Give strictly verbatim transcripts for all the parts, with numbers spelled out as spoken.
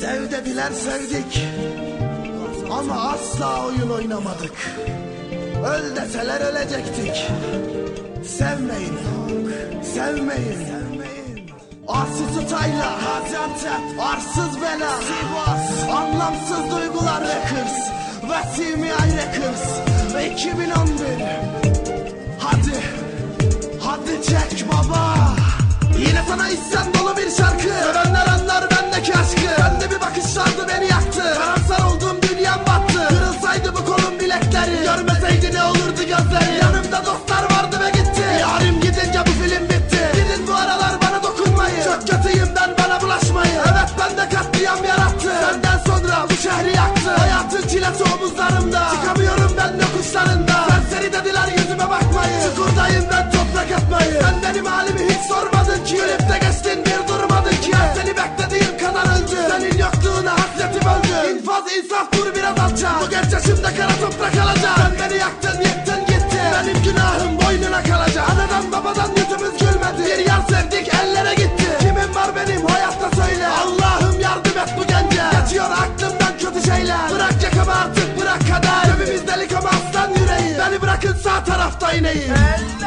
Sev dediler sevdik ama asla oyun oynamadık. Öl deseler ölecektik. Sevmeyin, sevmeyin. Arsız Tayla, Gaziantep, arsız bela, Sivas, anlamsız duygular Records ve C M I Records ve iki bin on bir. Hadi, hadi çek baba. Yine sana isyan dolu bir şarkı. Sevenler anlar bendeki aşkı. Bende bir bakış vardı beni yaktı. Karamsar olduğum dünyam battı. Kırılsaydı bu kolum bilekleri, görmeseydi ne olurdu gözleri. Yanımda dostlar vardı ve gitti. Yarim gidince bu film bitti. Gidin bu aralar bana dokunmayın. Çok kötüyüm ben, bana bulaşmayın. Evet ben de katliam yarattı. Senden sonra bu şehri yaktı. Hayatın çilesi omuzlarımda. Çıkamıyorum ben yokuşlarında. Serseri dediler yüzüme bakmayın. Çukurdayım ben, toprak atmayın. Sen benim halimi hiç sormadın ki. Gülüp de geçtin bir durmadın ki. Ben seni beklediğim kadar öldü. Senin yokluğuna hasretim öldü. İnfaz insaf dur biraz alçak. Bu genç yaşımda kara toprak alacak. Sen beni yaktın yıktın gitti. Benim günahım boynuna kalacak. Anadan babadan yüzümüz gülmedi. Bir yar sevdik ellere gitti. Kimim var benim hayatta söyle. Allah'ım yardım et bu gence. Geçiyor aklımdan kötü şeyler. Bırak yakamı artık, bırak kader. Cebimiz delik ama aslan yüreği. Beni bırakın sağ tarafta ineyim.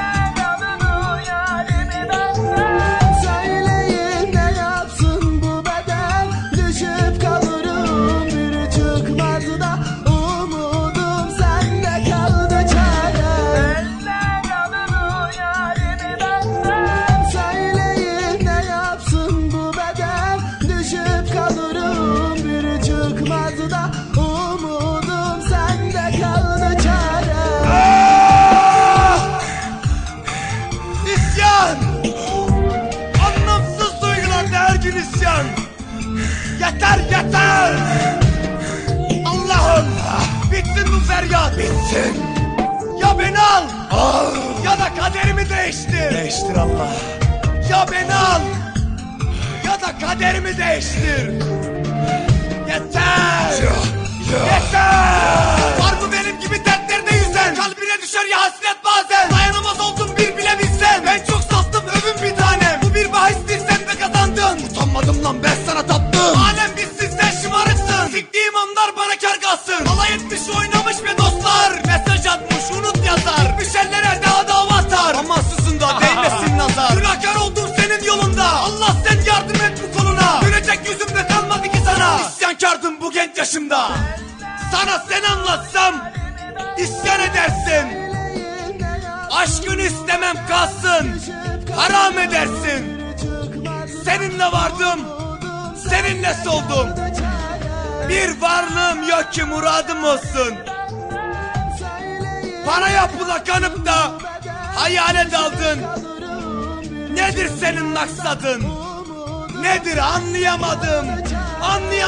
Yeter yeter! Allah'ım! Bitsin bu feryat! Bitsin! Ya beni al! Al! Ya da kaderimi değiştir! Değiştir Allah! Ya beni al! Ya da kaderimi değiştir! Yeter! Ya, ya, yeter! Var mı benim gibi dertlerine yüzen? Kalbine düşer ya hasret bazen! Dayanamaz oldum bir bile bilsen! Ben çok sattım övün bir tanem! Bu bir bahistir sen de kazandın! Utanmadım lan ben sana taptım! Alem bitsin sen şımarıksın. Siktiğim anlar bana kar kalsın. Alay etmiş oynamış be dostlar. Mesaj atmış unut yazar. Gitmiş ellere daha dava atar. Amansızın da değmesin nazar. Günahkar oldum senin yolunda. Allah sen yardım et bu koluna. Gülecek yüzümde kalmadı ki sana. İsyankardım bu genç yaşımda. Sana sen anlatsam isyan edersin. Aşkını istemem kalsın. Haram edersin. Seninle vardım, seninle soldum. Bir varlığım yok ki muradım olsun. Bana yapıla kanıp da hayale daldın. Nedir senin maksadın? Nedir anlayamadım, anlayamadım.